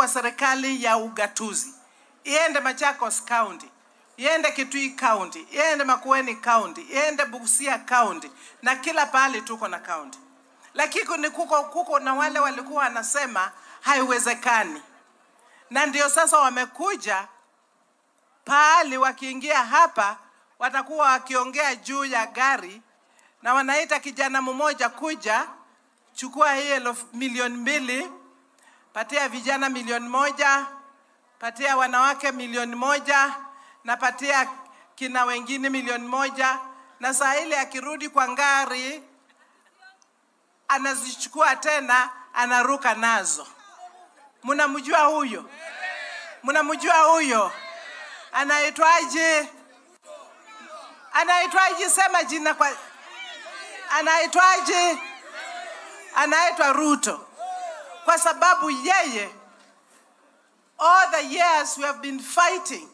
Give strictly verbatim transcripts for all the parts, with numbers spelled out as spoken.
kwa serikali ya ugatuzi. Iende Machakos County, iende Kitui County, iende Makueni County, iende Busia County, na kila pahali tuko na county. Lakini ni kuko, kuko na wale walikuwa wanasema haiwezekani. Na ndio sasa wamekuja pahali wakiingia hapa watakuwa wakiongea juu ya gari na wanaita kijana mmoja kuja chukua hii milioni mbili, patia vijana milioni moja, patia wanawake milioni moja, na patia kina wengine milioni moja, na saa ile akirudi kwa ngari anazichukua tena anaruka nazo. Mnamjua huyo? Mnamjua huyo? Anaitwaje? Anaitwaje? Sema jina kwa. Anaitwaje? Anaitwa Ruto. Kwa sababu yeye, all the years we have been fighting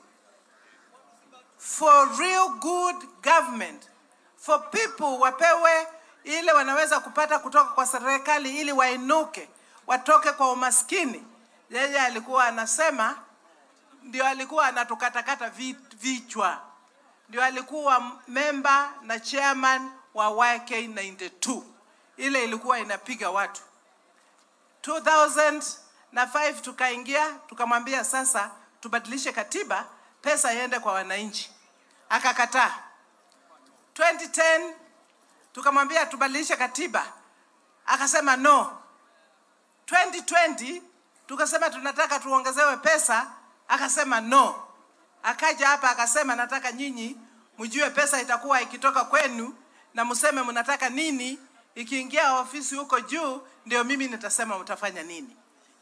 for real good government, for people wapewe ile wanaweza kupata kutoka kwa serikali ili wainuke, watoke kwa umaskini. Yeye alikuwa anasema, ndio alikuwa anatukatakata vichwa. Ndio alikuwa member na chairman wa Y K ninety two. Ile ilikuwa inapiga watu. two thousand five tukaingia, tukamwambia sasa tubadilishe katiba, pesa iende kwa wananchi. Akakataa. twenty ten tukamwambia tubadilishe katiba, akasema no. twenty twenty tukasema tunataka tuongezewe pesa, akasema no. Akaja hapa akasema nataka nyinyi mjue pesa itakuwa ikitoka kwenu na mseme mnataka nini, ikiingia ofisi huko juu ndio mimi nitasema mtafanya nini.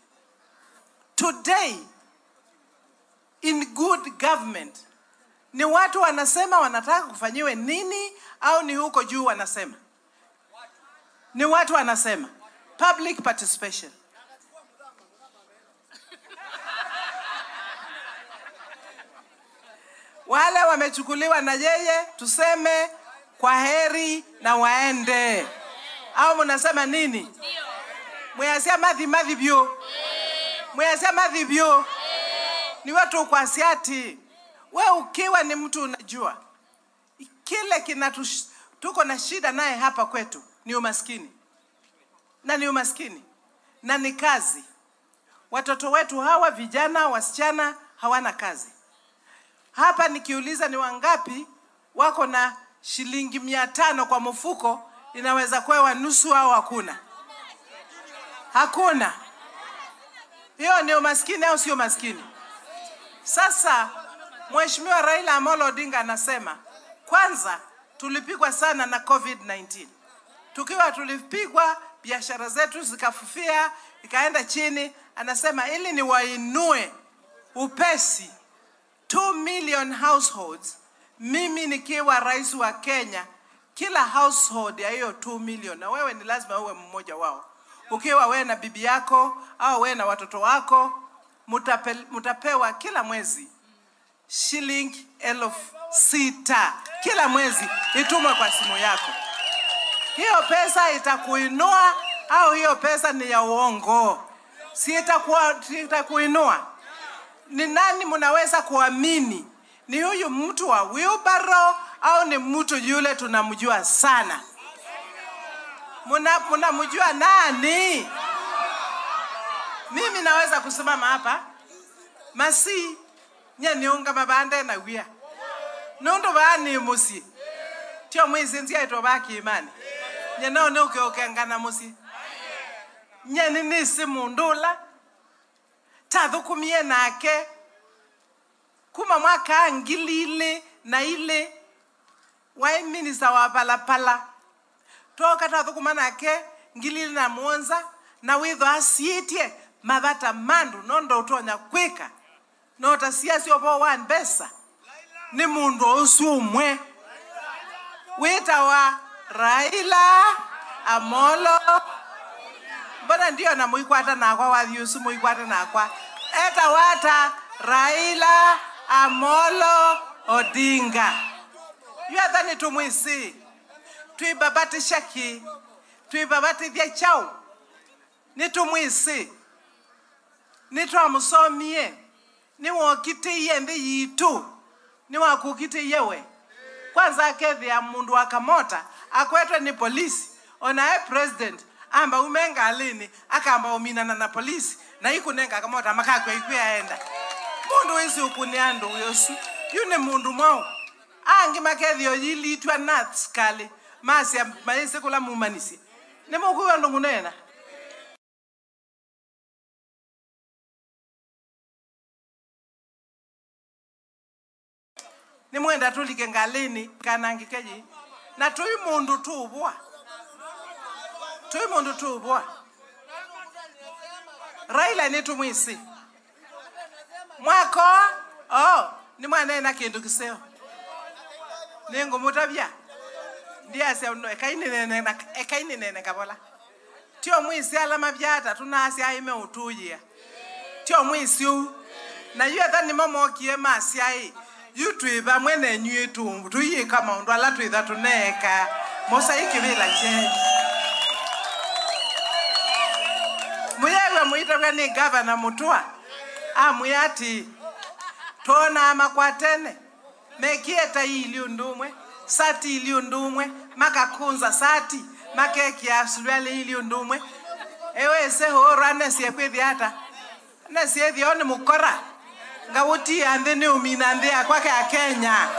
Today in good government ni watu wanasema wanataka kufanyiwe nini, au ni huko juu wanasema? Ni watu wanasema public participation. Wale wamechukuliwa na yeye tuseme kwa heri na waende, au mnasema nini? Mwasia madhi madhi bio, mwasia madhi bio. Ni watu kwa siati. Wewe ukiwa ni mtu unajua kile kinatu tuko na shida naye hapa kwetu ni umaskini. Na ni umaskini na ni kazi. Watoto wetu hawa vijana wasichana hawana kazi. Hapa nikiuliza ni wangapi wako na shilingi mia tano kwa mfuko, inaweza kuwa nusu au hakuna? Hakuna. Hiyo ni umaskini au sio maskini? Sasa Mheshimiwa Raila Amolo Odinga anasema, kwanza tulipigwa sana na COVID nineteen. Tukiwa tulipigwa, biashara zetu zikafufia, ikaenda chini. Anasema ili ni wainue upesi two million households. Mimi nikiwa rais wa Kenya, kila household ya hiyo two million, na wewe ni lazima uwe mmoja wao. Ukiwa wewe na bibi yako au wewe na watoto wako, mutape, mutapewa kila mwezi shilingi elfu sita kila mwezi, itumwe kwa simu yako. Hiyo pesa itakuinua au hiyo pesa ni ya uongo? Si itakuwa itakuinua. Ni nani mnaweza kuamini? Ni huyu mtu wa wheelbarrow au ni mtu yule tunamjua sana? Muna mnamjua nani? Mimi naweza kusimama hapa masi nyaniunga mabande na wia nondo bani musi tio mwezi nzia ito baki imani nyano nuke okengana musi nyani nisi mundula tadhukumie nake kuma mwaka ngilile na ile wai minister wa palapala toka tadhukuma nake ngilile na mwonza na witho asietie mabata mandu nondo utonya kwika nota siasi opo one besa ni mundu usumwe wita wa Raila Amolo. Mbona ndio na muikwata na kwa wathiusu muikwata na kwa eta wata Raila Amolo Odinga. Yuathani tumwisi tuibabati shaki tuibabati vya chao ni tumwisi nitwa musomie ni wokite yende yitu ni wakukite yewe kwanza akethi ya mundu akamota akwetwe ni polisi ona e president amba umenga alini akamba uminana na polisi na ikunenga akamota makakwe ikwiaenda mundu wisi ukuniandu yosu yune mundu mwao angi makethi oyilitwa nuts kale masi ya maese kula mumanisi ni mukuwa ndungunena ni mwenda tulike ngalini kanangikeji na tui mundu tubwa tui mundu tubwa Raila ni tumwisi mwako oh ni mwana na kindu kiseo ningo mutabya ndia sia no ekaini nene na ekaini nene kabola tio mwisi ala mabyata tunasi aime utujia tio mwisi u na yetha ni mama kie masi ai yutwiba mwene nywetu tuyi kama ndo ala twitha tuneka mosa ikibila je muyewe muitwa ni governor Mutua amuyati tona amakwatene mekieta ili undumwe sati ili undumwe makakunza sati makeki asulwale ili undumwe ewe se hora nesi kwethi hata nesi ethi oni mukora ngawuti ande ni umina ande akwake ya Kenya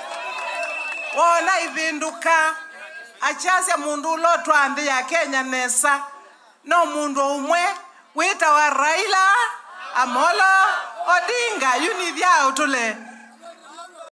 wona ivinduka achasya mundu lotwa ande ya Kenya nesa no mundu umwe wita wa Raila Amolo Odinga yuni vyao tule